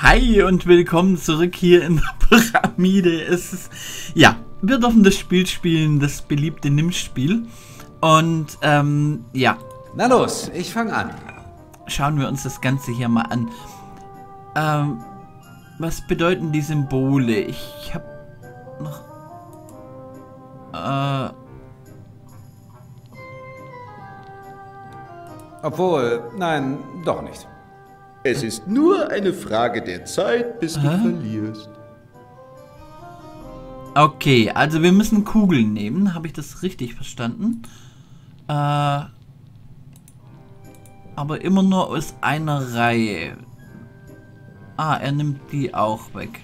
Hi und willkommen zurück hier in der Pyramide. Wir dürfen das Spiel spielen, das beliebte Nimm-Spiel. Und, ja. Na los, ich fange an. Schauen wir uns das Ganze hier mal an. Was bedeuten die Symbole? Ich hab noch... Obwohl, nein, doch nicht. Es ist nur eine Frage der Zeit, bis du verlierst. Okay, also wir müssen Kugeln nehmen. Habe ich das richtig verstanden? Aber immer nur aus einer Reihe. Ah, er nimmt die auch weg.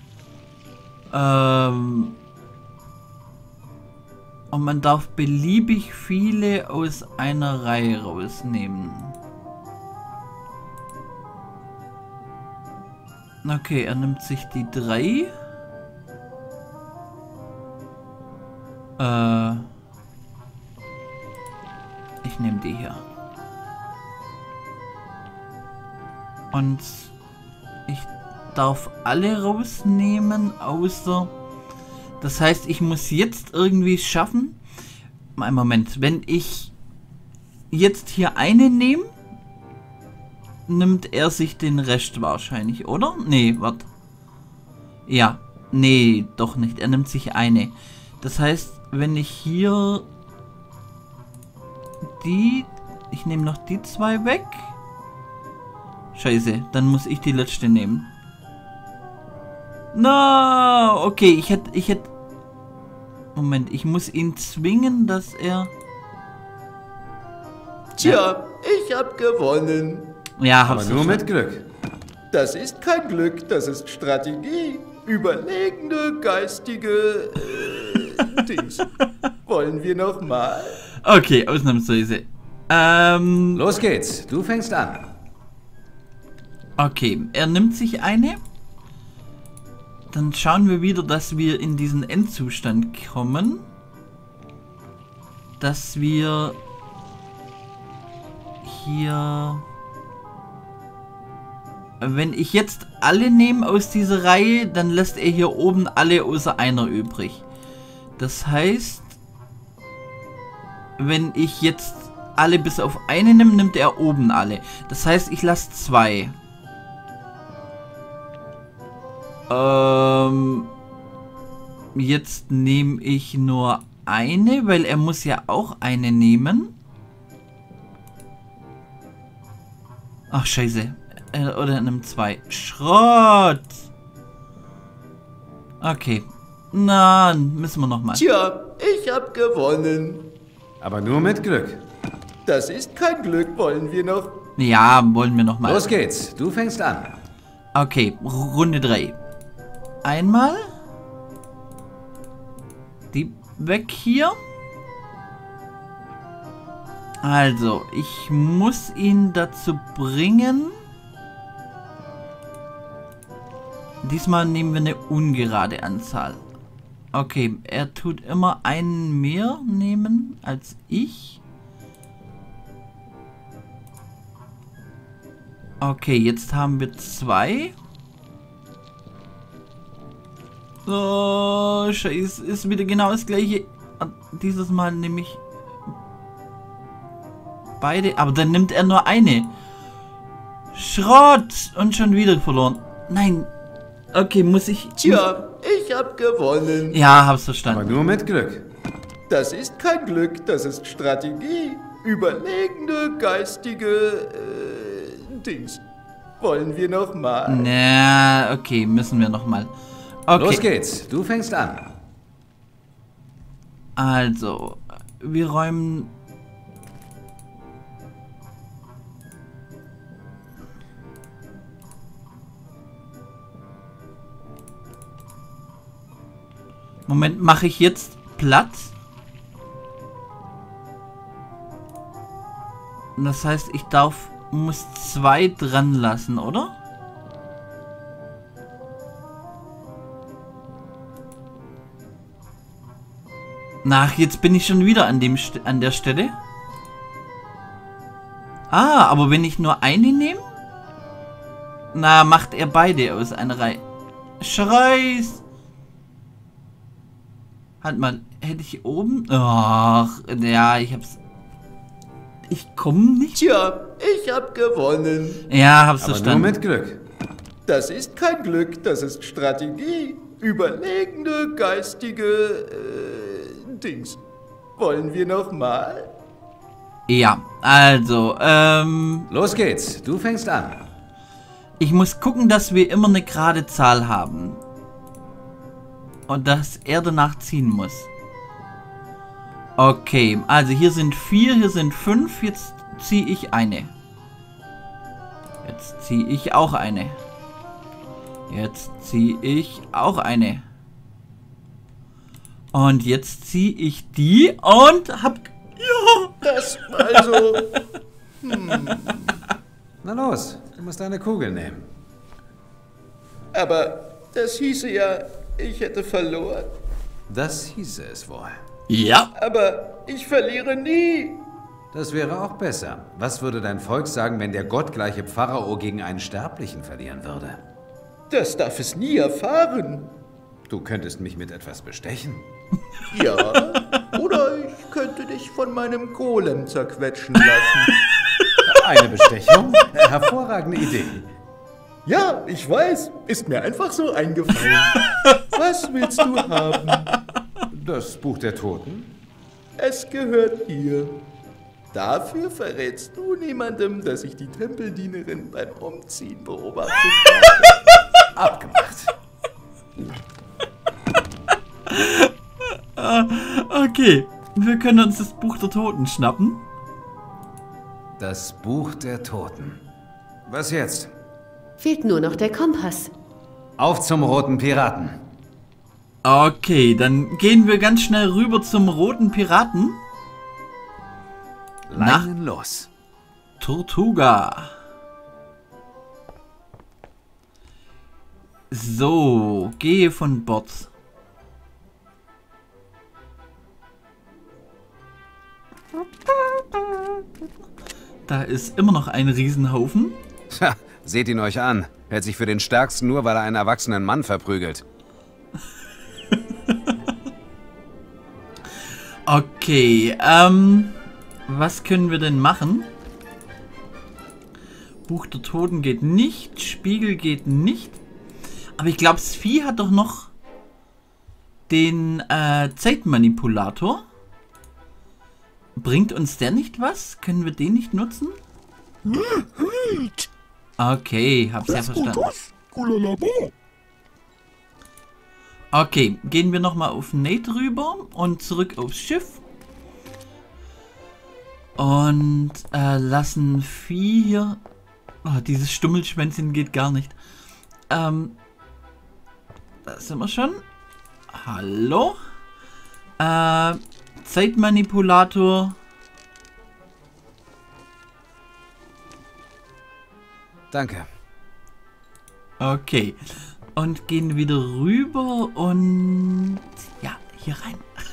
Und man darf beliebig viele aus einer Reihe rausnehmen. Okay, er nimmt sich die 3. Ich nehme die hier. Und ich darf alle rausnehmen, außer... Das heißt, ich muss jetzt irgendwie schaffen... Einen Moment, wenn ich jetzt hier eine nehme, nimmt er sich den Rest wahrscheinlich, oder? Nee, warte. Ja, nee, doch nicht. Er nimmt sich eine. Das heißt, wenn ich hier die... Ich nehme noch die 2 weg. Scheiße, dann muss ich die letzte nehmen. No, okay, ich hätte... Moment, ich muss ihn zwingen, dass er... Tja, ich hab gewonnen. Ja, Aber nur mit Glück. Das ist kein Glück, das ist Strategie. Überlegende, geistige... Dings. Wollen wir noch mal? Okay, ausnahmsweise. Los geht's, du fängst an. Okay, er nimmt sich eine. Dann schauen wir wieder, dass wir in diesen Endzustand kommen. Dass wir hier... Wenn ich jetzt alle nehme aus dieser Reihe, dann lässt er hier oben alle außer einer übrig. Das heißt, wenn ich jetzt alle bis auf eine nehme, nimmt er oben alle. Das heißt, ich lasse 2. Jetzt nehme ich nur eine, weil er muss ja auch eine nehmen. Ach, scheiße. Oder er nimmt 2. Schrott! Okay. Na, müssen wir nochmal. Tja, ich hab gewonnen. Aber nur mit Glück. Das ist kein Glück, wollen wir noch? Ja, wollen wir nochmal. Los geht's, du fängst an. Okay, Runde 3. Einmal. Die weg hier. Also, ich muss ihn dazu bringen. Diesmal nehmen wir eine ungerade Anzahl. Okay, er tut immer einen mehr nehmen als ich. Okay, jetzt haben wir 2. Oh, scheiße, ist wieder genau das gleiche. Dieses Mal nehme ich beide, aber dann nimmt er nur eine. Schrott! Und schon wieder verloren. Nein. Okay, muss ich... Tja, ich hab gewonnen. Ja, hab's verstanden. Aber nur mit Glück. Das ist kein Glück, das ist Strategie. Überlegende, geistige... Dings. Wollen wir noch mal? Na, okay, müssen wir noch mal. Okay. Los geht's, du fängst an. Also, wir räumen... Moment, mache ich jetzt Platz? Das heißt, ich muss 2 dran lassen, oder? Ach, jetzt bin ich schon wieder an der Stelle. Ah, aber wenn ich nur eine nehme? Na, macht er beide aus einer Reihe. Scheiß! Halt mal, hätte ich oben... Ach, ja, ich hab's... Ich komme nicht. Tja, ich hab gewonnen. Ja, hab's Aber nur verstanden. mit Glück. Das ist kein Glück, das ist Strategie. Überlegende, geistige... Dings. Wollen wir noch mal? Ja, also, Los geht's, du fängst an. ich muss gucken, dass wir immer eine gerade Zahl haben. Und dass er danach ziehen muss. Okay, also hier sind 4, hier sind 5, jetzt ziehe ich eine. Jetzt ziehe ich auch eine. Jetzt ziehe ich auch eine. Und jetzt ziehe ich die und hab... Ja! Das also... Na los, du musst eine Kugel nehmen. Aber das hieße ja, ich hätte verloren. Das hieße es wohl. Ja! Aber ich verliere nie. Das wäre auch besser. Was würde dein Volk sagen, wenn der gottgleiche Pharao gegen einen Sterblichen verlieren würde? Das darf es nie erfahren. Du könntest mich mit etwas bestechen. Ja, oder ich könnte dich von meinem Golem zerquetschen lassen. Eine Bestechung? Hervorragende Idee. Ja, ich weiß. Ist mir einfach so eingefallen. Was willst du haben? Das Buch der Toten? Es gehört dir. Dafür verrätst du niemandem, dass ich die Tempeldienerin beim Umziehen beobachtet habe. Abgemacht. Okay, wir können uns das Buch der Toten schnappen. Das Buch der Toten. Was jetzt? Fehlt nur noch der Kompass. Auf zum roten Piraten. Okay, dann gehen wir ganz schnell rüber zum roten Piraten. Leinen los. Tortuga. So, gehe von Bord. Da ist immer noch ein Riesenhaufen. Tja, seht ihn euch an. Hält sich für den Stärksten nur, weil er einen erwachsenen Mann verprügelt. Okay, was können wir denn machen? Buch der Toten geht nicht, Spiegel geht nicht. Aber ich glaube, das Vieh hat doch noch den Zeitmanipulator. Bringt uns der nicht was? Können wir den nicht nutzen? Okay, hab's ja verstanden. Okay, gehen wir nochmal auf Nate rüber und zurück aufs Schiff. Und lassen Vieh hier... Oh, dieses Stummelschwänzchen geht gar nicht. Da sind wir schon. Hallo? Zeitmanipulator. Danke. Okay. Und gehen wieder rüber und... Ja, hier rein.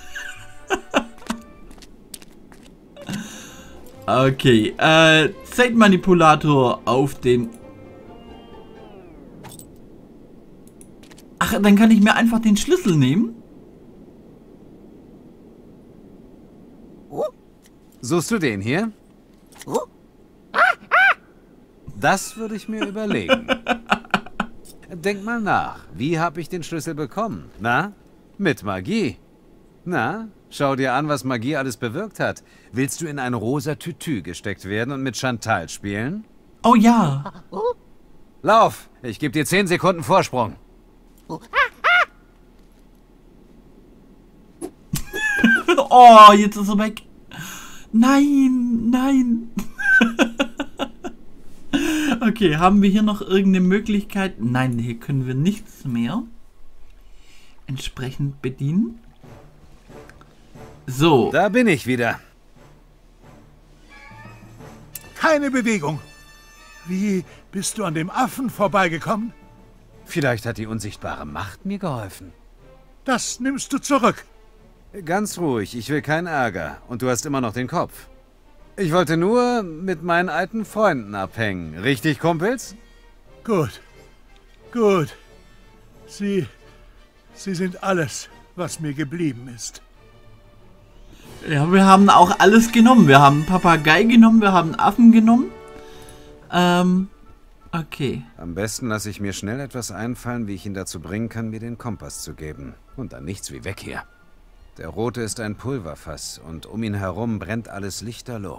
Okay, Zeitmanipulator auf den... Ach, dann kann ich mir einfach den Schlüssel nehmen. Suchst du den hier? Das würde ich mir überlegen. Denk mal nach. Wie habe ich den Schlüssel bekommen? Na? Mit Magie. Na? Schau dir an, was Magie alles bewirkt hat. Willst du in ein rosa Tütü gesteckt werden und mit Chantal spielen? Oh ja. Lauf! Ich gebe dir 10 Sekunden Vorsprung. Oh, jetzt ist er weg. Nein, nein. Okay, haben wir hier noch irgendeine Möglichkeit? Nein, hier können wir nichts mehr entsprechend bedienen. So. Da bin ich wieder. Keine Bewegung. Wie bist du an dem Affen vorbeigekommen? Vielleicht hat die unsichtbare Macht mir geholfen. Das nimmst du zurück. Ganz ruhig, ich will keinen Ärger. Und du hast immer noch den Kopf. Ich wollte nur mit meinen alten Freunden abhängen. Richtig, Kumpels? Gut. Gut. Sie sind alles, was mir geblieben ist. Ja, wir haben auch alles genommen. Wir haben Papagei genommen, wir haben Affen genommen. Okay. Am besten lasse ich mir schnell etwas einfallen, wie ich ihn dazu bringen kann, mir den Kompass zu geben. Und dann nichts wie weg hier. Der Rote ist ein Pulverfass und um ihn herum brennt alles lichterloh.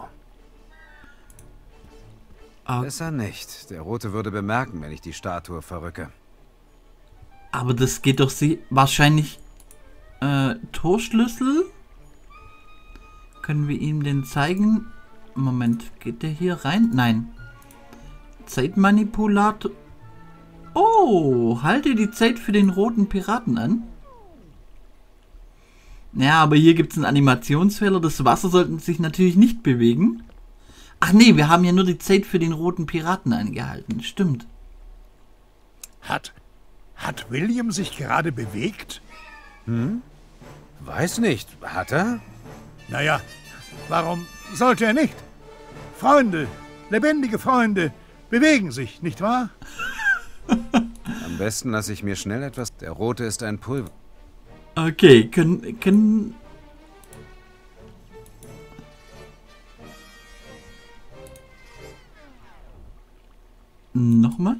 Besser nicht. Der Rote würde bemerken, wenn ich die Statue verrücke. Aber das geht doch wahrscheinlich... Torschlüssel? Können wir ihm den zeigen? Moment, geht der hier rein? Nein. Zeitmanipulator. Oh, halte die Zeit für den roten Piraten an. Ja, aber hier gibt es einen Animationsfehler. Das Wasser sollte sich natürlich nicht bewegen. Ach nee, wir haben ja nur die Zeit für den roten Piraten angehalten. Stimmt. Hat William sich gerade bewegt? Weiß nicht. Hat er? Naja, warum sollte er nicht? Freunde, lebendige Freunde, bewegen sich, nicht wahr? Am besten lasse ich mir schnell etwas... Der Rote ist ein Pulver. Okay, können... Nochmal?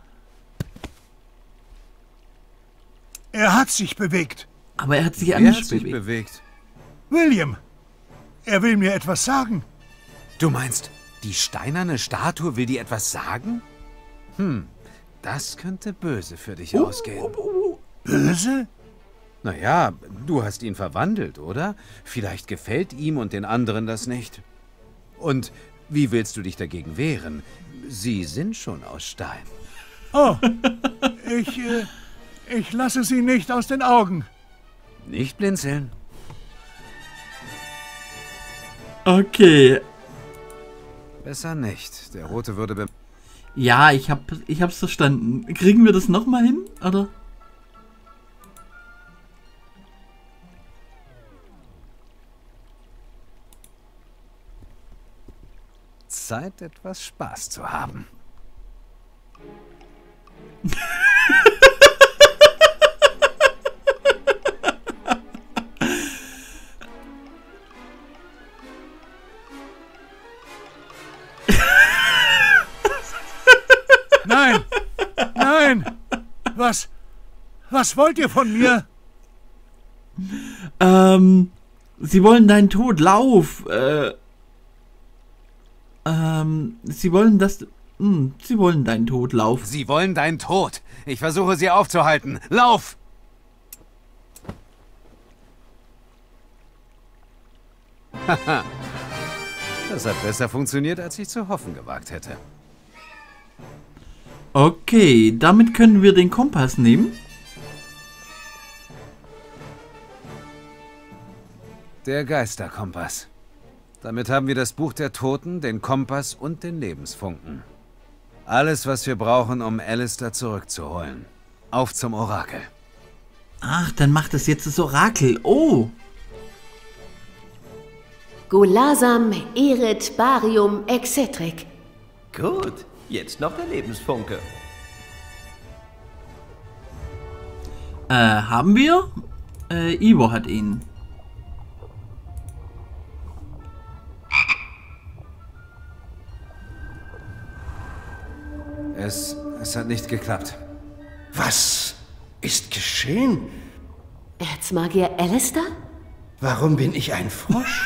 Er hat sich bewegt. Aber er hat sich Er anders hat sich bewegt. bewegt. William, er will mir etwas sagen. Du meinst, die steinerne Statue will dir etwas sagen? Das könnte böse für dich ausgehen. Böse? Naja, du hast ihn verwandelt, oder? Vielleicht gefällt ihm und den anderen das nicht. Und wie willst du dich dagegen wehren? Sie sind schon aus Stein. Oh, ich lasse sie nicht aus den Augen. Nicht blinzeln. Okay. Besser nicht. Der Rote würde... Ja, ich hab's verstanden. Kriegen wir das nochmal hin, oder? Zeit, etwas Spaß zu haben. Nein! Nein! Was wollt ihr von mir? Sie wollen deinen Tod. Lauf! Sie wollen das... Sie wollen deinen Tod. Lauf. Sie wollen deinen Tod. Ich versuche sie aufzuhalten. Lauf! Haha. Das hat besser funktioniert, als ich zu hoffen gewagt hätte. Okay, damit können wir den Kompass nehmen. Der Geisterkompass. Damit haben wir das Buch der Toten, den Kompass und den Lebensfunken. Alles, was wir brauchen, um Alistair zurückzuholen. Auf zum Orakel. Ach, dann macht es jetzt das Orakel. Oh! Gulasam, Erit, Barium, Excentric. Gut, jetzt noch der Lebensfunke. Haben wir? Ivo hat ihn. Es hat nicht geklappt. Was ist geschehen? Erzmagier Alistair? Warum bin ich ein Frosch?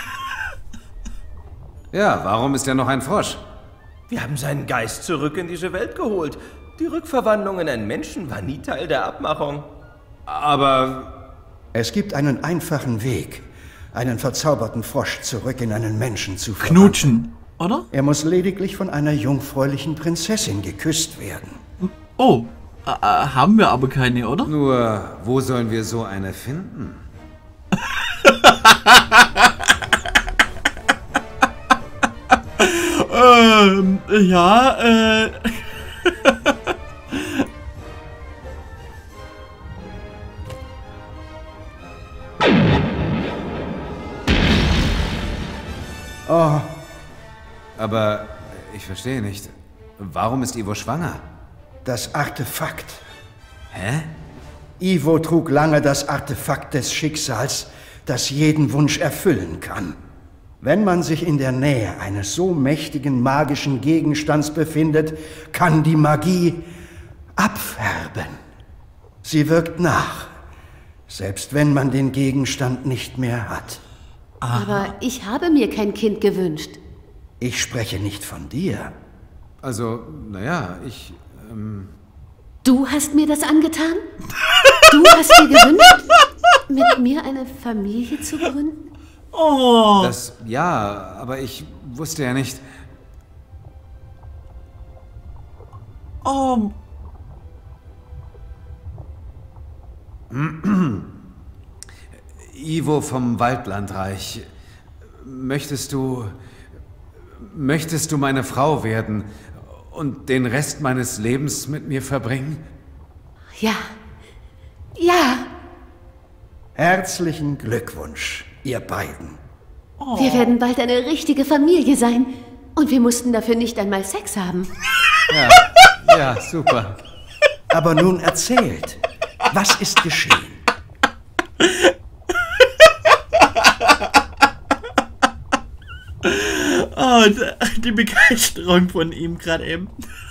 Ja, warum ist er noch ein Frosch? Wir haben seinen Geist zurück in diese Welt geholt. Die Rückverwandlung in einen Menschen war nie Teil der Abmachung. Aber... Es gibt einen einfachen Weg, einen verzauberten Frosch zurück in einen Menschen zu verwandeln. Knutschen, oder? Er muss lediglich von einer jungfräulichen Prinzessin geküsst werden. Oh, haben wir aber keine, oder? Nur, wo sollen wir so eine finden? Ja, Aber ich verstehe nicht. Warum ist Ivo schwanger? Das Artefakt. Hä? Ivo trug lange das Artefakt des Schicksals, das jeden Wunsch erfüllen kann. Wenn man sich in der Nähe eines so mächtigen magischen Gegenstands befindet, kann die Magie abfärben. Sie wirkt nach, selbst wenn man den Gegenstand nicht mehr hat. Aber ich habe mir kein Kind gewünscht. Ich spreche nicht von dir. Also, naja, Du hast mir das angetan? Du hast dir gewünscht, mit mir eine Familie zu gründen? Oh. Ja, aber ich wusste ja nicht... Oh. Ivo vom Waldlandreich, möchtest du meine Frau werden und den Rest meines Lebens mit mir verbringen? Ja. Ja. Herzlichen Glückwunsch, ihr beiden. Wir werden bald eine richtige Familie sein. Und wir mussten dafür nicht einmal Sex haben. Ja, super. Aber nun erzählt, was ist geschehen? Oh, die Begeisterung von ihm gerade eben.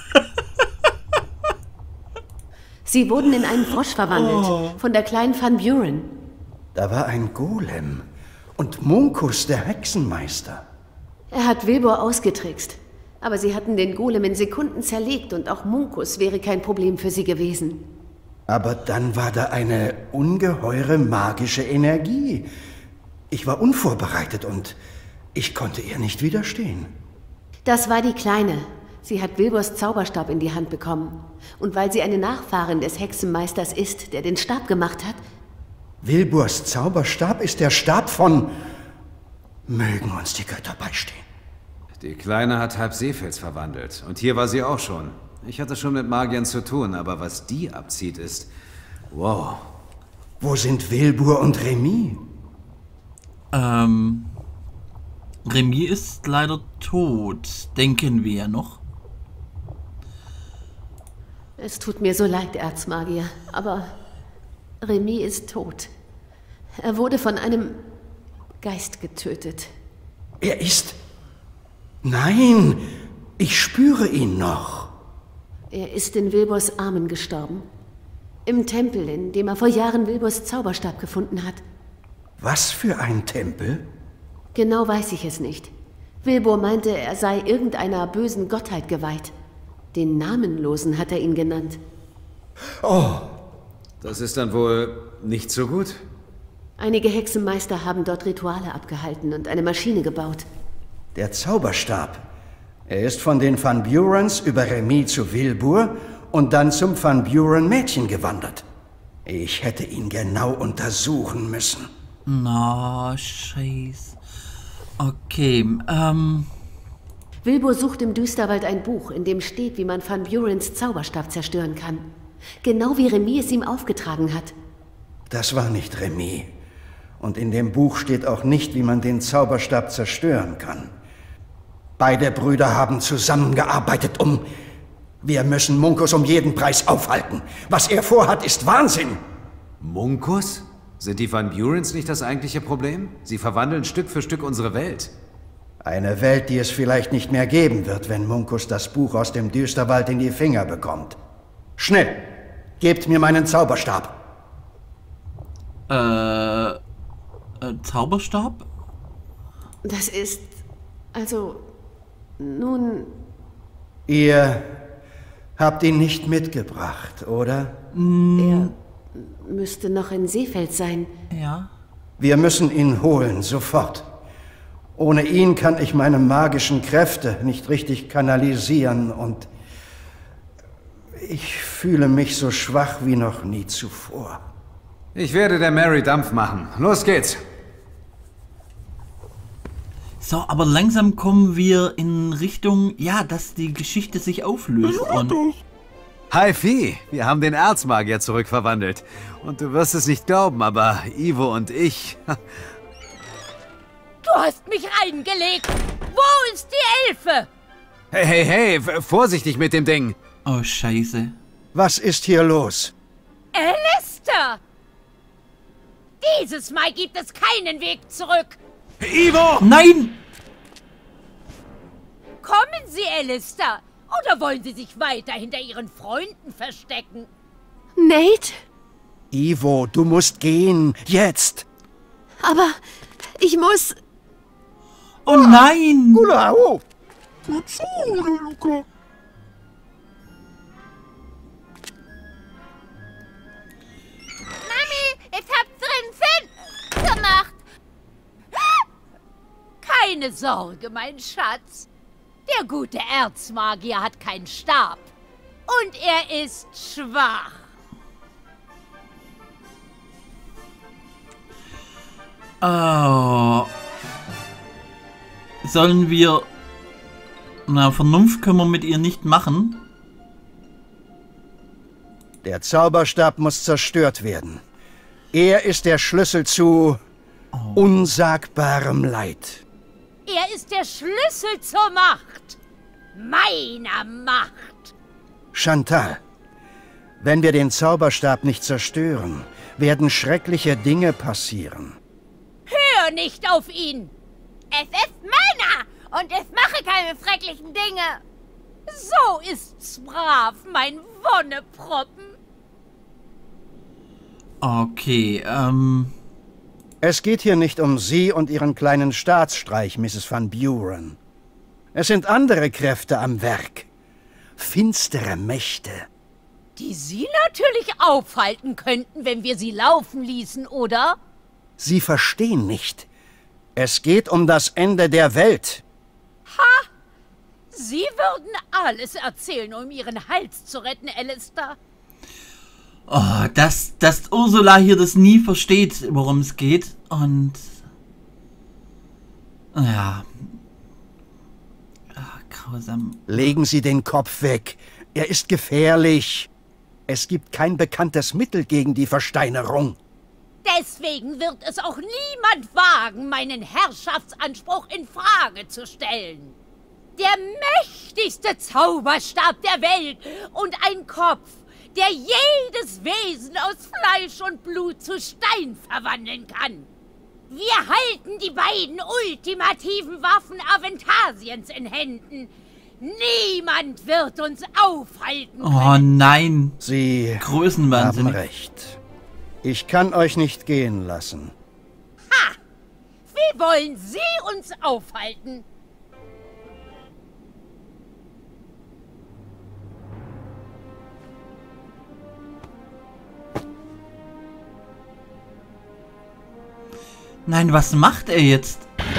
Sie wurden in einen Frosch verwandelt, von der kleinen Van Buren. Da war ein Golem und Munkus, der Hexenmeister. Er hat Wilbur ausgetrickst. Aber sie hatten den Golem in Sekunden zerlegt und auch Munkus wäre kein Problem für sie gewesen. Aber dann war da eine ungeheure magische Energie. Ich war unvorbereitet und ich konnte ihr nicht widerstehen. Das war die Kleine. Sie hat Wilburs Zauberstab in die Hand bekommen. Und weil sie eine Nachfahrin des Hexenmeisters ist, der den Stab gemacht hat... Wilburs Zauberstab ist der Stab von... Mögen uns die Götter beistehen. Die Kleine hat halb Seefels verwandelt. Und hier war sie auch schon. Ich hatte schon mit Magiern zu tun, aber was die abzieht ist... Wow. Wo sind Wilbur und Remy? Remy ist leider tot, denken wir ja noch. Es tut mir so leid, Erzmagier, aber Remy ist tot. Er wurde von einem Geist getötet. Er ist... Nein, ich spüre ihn noch. Er ist in Wilburs Armen gestorben. Im Tempel, in dem er vor Jahren Wilburs Zauberstab gefunden hat. Was für ein Tempel? Genau weiß ich es nicht. Wilbur meinte, er sei irgendeiner bösen Gottheit geweiht. Den Namenlosen hat er ihn genannt. Oh, Das ist dann wohl nicht so gut? Einige Hexenmeister haben dort Rituale abgehalten und eine Maschine gebaut. der Zauberstab. Er ist von den Van Burens über Remy zu Wilbur und dann zum Van Buren Mädchen gewandert. Ich hätte ihn genau untersuchen müssen. Na, scheiße. Okay, Wilbur sucht im Düsterwald ein Buch, in dem steht, wie man Van Burens Zauberstab zerstören kann. Genau wie Remy es ihm aufgetragen hat. Das war nicht Remy. Und in dem Buch steht auch nicht, wie man den Zauberstab zerstören kann. Beide Brüder haben zusammengearbeitet, Wir müssen Munkus um jeden Preis aufhalten. Was er vorhat, ist Wahnsinn. Munkus? Sind die Van Burens nicht das eigentliche Problem? Sie verwandeln Stück für Stück unsere Welt. Eine Welt, die es vielleicht nicht mehr geben wird, wenn Munkus das Buch aus dem Düsterwald in die Finger bekommt. Schnell! Gebt mir meinen Zauberstab. Zauberstab? Das ist... also... nun... Ihr habt ihn nicht mitgebracht, oder? Er müsste noch in Seefeld sein. Ja. Wir müssen ihn holen, sofort. Ohne ihn kann ich meine magischen Kräfte nicht richtig kanalisieren und ich fühle mich so schwach wie noch nie zuvor. Ich werde der Mary Dampf machen. Los geht's. So, aber langsam kommen wir in Richtung, ja, dass die Geschichte sich auflöst. Und Hi Vieh, wir haben den Erzmagier zurückverwandelt. Und du wirst es nicht glauben, aber Ivo und ich... Du hast mich reingelegt! Wo ist die Elfe? Hey, vorsichtig mit dem Ding! oh, scheiße. Was ist hier los? Alistair! Dieses Mal gibt es keinen Weg zurück. Ivo! Nein! Kommen Sie, Alistair. Oder wollen Sie sich weiter hinter Ihren Freunden verstecken? Nate? Ivo, du musst gehen. Jetzt. Aber ich muss... Oh nein! Gulao! Mami, ich hab drin gemacht. Keine Sorge, mein Schatz. Der gute Erzmagier hat keinen Stab. Und er ist schwach. Oh. Sollen wir... Na, Vernunft können wir mit ihr nicht machen. Der Zauberstab muss zerstört werden. Er ist der Schlüssel zu unsagbarem Leid. Er ist der Schlüssel zur Macht. Meiner Macht. Chantal, wenn wir den Zauberstab nicht zerstören, werden schreckliche Dinge passieren. Hör nicht auf ihn. Es ist meiner und ich mache keine schrecklichen Dinge. So ist's brav, mein Wonneproppen. Okay, Es geht hier nicht um Sie und Ihren kleinen Staatsstreich, Mrs. Van Buren. Es sind andere Kräfte am Werk. Finstere Mächte. Die Sie natürlich aufhalten könnten, wenn wir sie laufen ließen, oder? Sie verstehen nicht. Es geht um das Ende der Welt. Sie würden alles erzählen, um Ihren Hals zu retten, Alistair. oh, dass Ursula hier das nie versteht, worum es geht. Und... ja. Ach, grausam. Legen Sie den Kopf weg. Er ist gefährlich. Es gibt kein bekanntes Mittel gegen die Versteinerung. Deswegen wird es auch niemand wagen, meinen Herrschaftsanspruch in Frage zu stellen. Der mächtigste Zauberstab der Welt und ein Kopf, der jedes Wesen aus Fleisch und Blut zu Stein verwandeln kann. Wir halten die beiden ultimativen Waffen Aventasiens in Händen. Niemand wird uns aufhalten können. Oh nein. Sie haben Größenwahnsinn. recht. Ich kann euch nicht gehen lassen. Wie wollen Sie uns aufhalten? Nein, was macht er jetzt?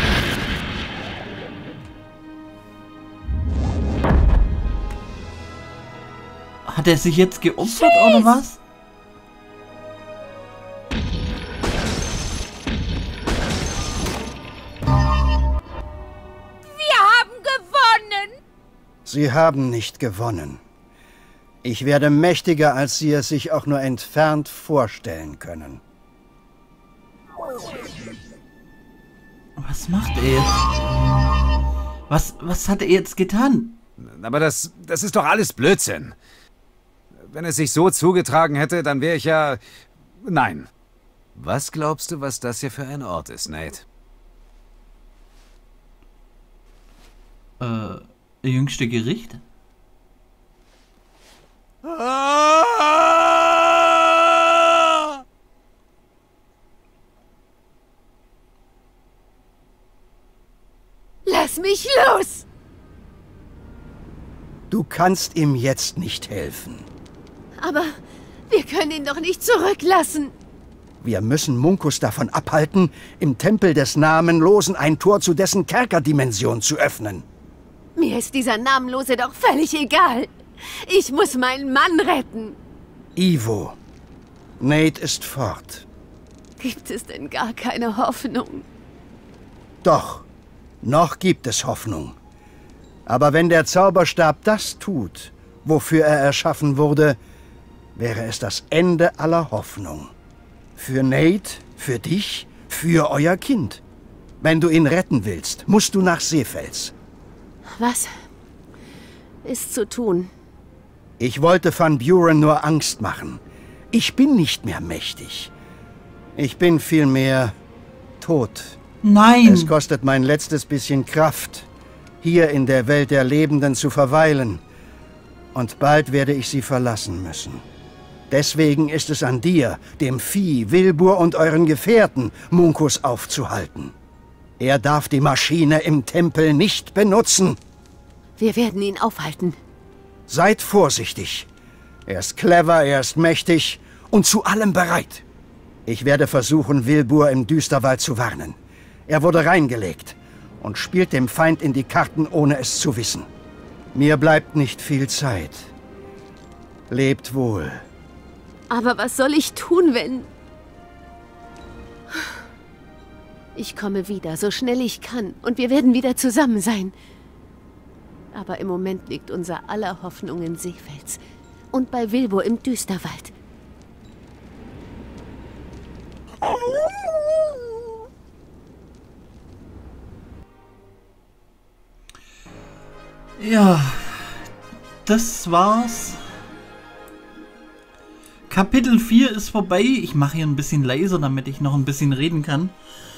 Hat er sich jetzt geopfert oder was? Wir haben gewonnen! Sie haben nicht gewonnen. Ich werde mächtiger, als Sie es sich auch nur entfernt vorstellen können. Was macht er jetzt? Was hat er jetzt getan? Aber das ist doch alles Blödsinn. Wenn es sich so zugetragen hätte, dann wäre ich ja... Nein. Was glaubst du, was das hier für ein Ort ist, Nate? Jüngste Gericht? Lass mich los! Du kannst ihm jetzt nicht helfen. Aber wir können ihn doch nicht zurücklassen. Wir müssen Munkus davon abhalten, im Tempel des Namenlosen ein Tor zu dessen Kerkerdimension zu öffnen. Mir ist dieser Namenlose doch völlig egal. Ich muss meinen Mann retten. Ivo, Nate ist fort. Gibt es denn gar keine Hoffnung? Doch, noch gibt es Hoffnung. Aber wenn der Zauberstab das tut, wofür er erschaffen wurde, wäre es das Ende aller Hoffnung. Für Nate, für dich, für euer Kind. Wenn du ihn retten willst, musst du nach Seefels. Was ist zu tun? Ich wollte Van Buren nur Angst machen. Ich bin nicht mehr mächtig. Ich bin vielmehr tot. Nein! Es kostet mein letztes bisschen Kraft, hier in der Welt der Lebenden zu verweilen. Und bald werde ich sie verlassen müssen. Deswegen ist es an dir, dem Vieh, Wilbur und euren Gefährten, Munkus aufzuhalten. Er darf die Maschine im Tempel nicht benutzen. Wir werden ihn aufhalten. Seid vorsichtig. Er ist clever, er ist mächtig und zu allem bereit. Ich werde versuchen, Wilbur im Düsterwald zu warnen. Er wurde reingelegt und spielt dem Feind in die Karten, ohne es zu wissen. Mir bleibt nicht viel Zeit. Lebt wohl. Aber was soll ich tun, wenn... Ich komme wieder, so schnell ich kann, und wir werden wieder zusammen sein. Aber im Moment liegt unser aller Hoffnung in Seefels und bei Wilbur im Düsterwald. Ja, das war's. Kapitel 4 ist vorbei. Ich mache hier ein bisschen leiser, damit ich noch ein bisschen reden kann.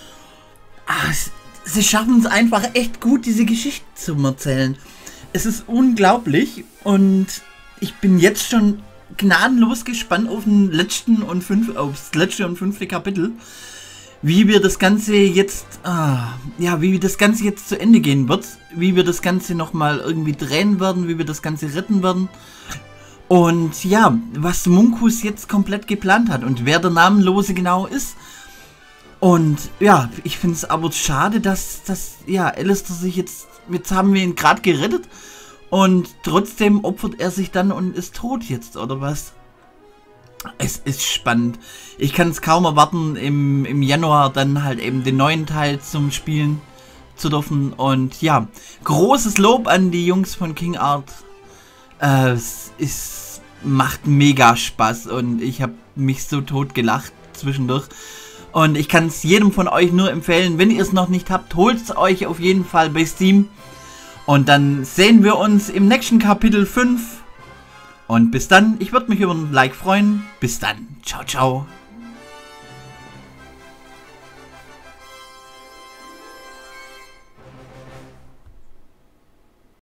Sie schaffen es einfach echt gut, diese Geschichte zu erzählen. Es ist unglaublich und ich bin jetzt schon gnadenlos gespannt auf den aufs letzte und fünfte Kapitel, wie wir das Ganze jetzt, wie das Ganze jetzt zu Ende gehen wird, wie wir das Ganze nochmal irgendwie drehen werden, wie wir das Ganze retten werden. Und ja, was Munkus jetzt komplett geplant hat und wer der Namenlose genau ist. Und ja, ich finde es aber schade, dass Alistair sich jetzt haben wir ihn gerade gerettet und trotzdem opfert er sich dann und ist tot jetzt, oder was? Es ist spannend. Ich kann es kaum erwarten, im Januar dann halt eben den neuen Teil zum Spielen zu dürfen. Und ja, großes Lob an die Jungs von King Art. Es macht mega Spaß und ich habe mich so tot gelacht zwischendurch. Und ich kann es jedem von euch nur empfehlen, wenn ihr es noch nicht habt, holt es euch auf jeden Fall bei Steam. Und dann sehen wir uns im nächsten Kapitel 5. Und bis dann, ich würde mich über ein Like freuen. Bis dann, ciao, ciao.